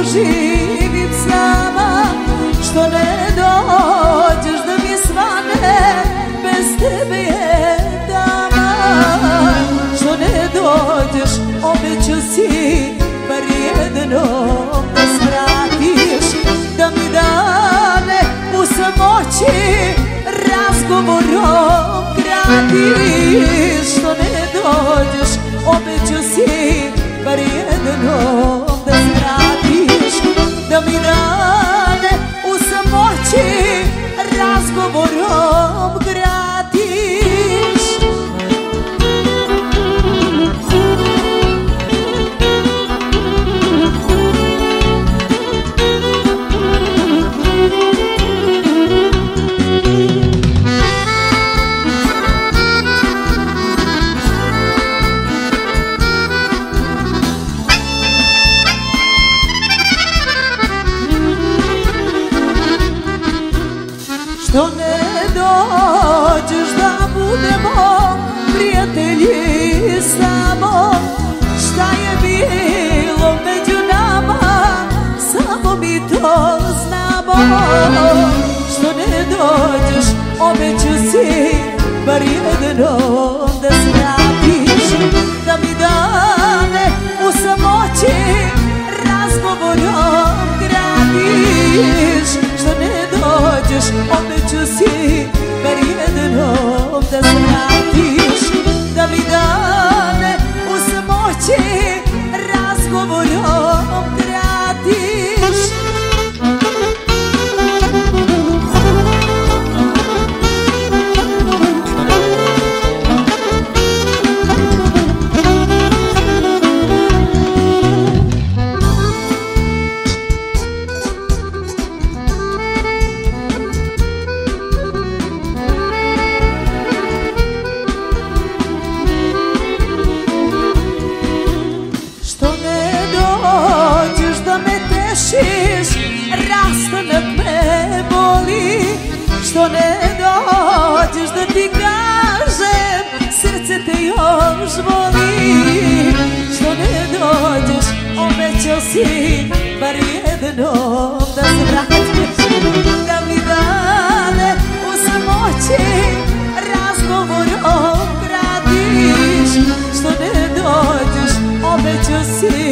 živim sama, što ne dođeš da mi svane, bez tebe je taman. Što ne dođeš, obećao si bar jednom da svratiš, da mi dane u samoći razgovorom kratiš. Što ne dođeš, obećao si bar jednom da svratiš, da mi dane u samoći razgovorom gratiš. Što ne dođeš da budemo prijatelji samo, šta je bilo među nama, samo mi to znamo. Što ne dođeš, obećao si bar jednom da svratiš, da mi dane u samoći razgovorom gradiš. Što ne dođeš, obećao si bar jednom da svratiš, da mi dane u samoći razgovorom gradiš. Rastanak me boli, što ne dođeš da ti kažem, srce te još voli. Što ne dođeš, obećao si bar jednom da se vratiš, da mi dane u samoći razgovorom gradiš. Što ne dođeš, obećao si